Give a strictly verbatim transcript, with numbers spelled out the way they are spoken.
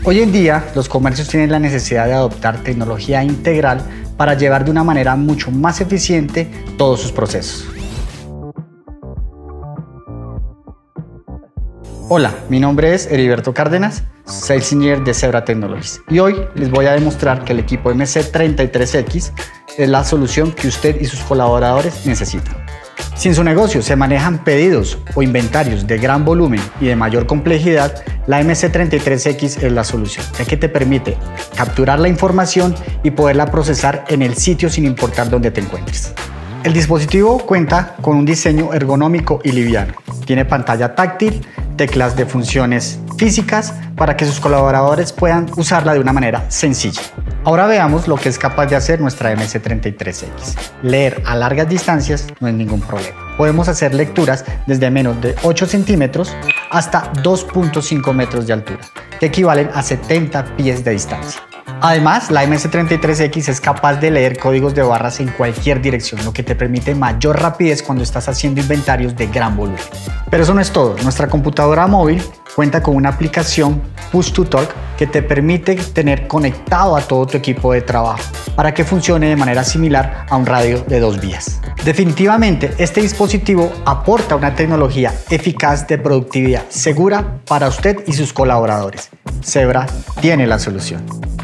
Hoy en día, los comercios tienen la necesidad de adoptar tecnología integral para llevar de una manera mucho más eficiente todos sus procesos. Hola, mi nombre es Heriberto Cárdenas, Sales Engineer de Zebra Technologies, y hoy les voy a demostrar que el equipo M C treinta y tres X es la solución que usted y sus colaboradores necesitan. Si en su negocio se manejan pedidos o inventarios de gran volumen y de mayor complejidad, la M C treinta y tres X es la solución, ya que te permite capturar la información y poderla procesar en el sitio sin importar dónde te encuentres. El dispositivo cuenta con un diseño ergonómico y liviano. Tiene pantalla táctil, teclas de funciones físicas para que sus colaboradores puedan usarla de una manera sencilla. Ahora veamos lo que es capaz de hacer nuestra M C treinta y tres X. Leer a largas distancias no es ningún problema. Podemos hacer lecturas desde menos de ocho centímetros hasta dos punto cinco metros de altura, que equivalen a setenta pies de distancia. Además, la M C treinta y tres X es capaz de leer códigos de barras en cualquier dirección, lo que te permite mayor rapidez cuando estás haciendo inventarios de gran volumen. Pero eso no es todo. Nuestra computadora móvil cuenta con una aplicación Push to Talk que te permite tener conectado a todo tu equipo de trabajo para que funcione de manera similar a un radio de dos vías. Definitivamente, este dispositivo aporta una tecnología eficaz de productividad segura para usted y sus colaboradores. Zebra tiene la solución.